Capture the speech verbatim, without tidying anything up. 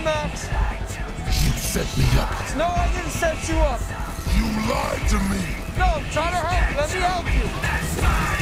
Max. You set me up. No, I didn't set you up. You lied to me. No, I'm trying to help. Let me help you.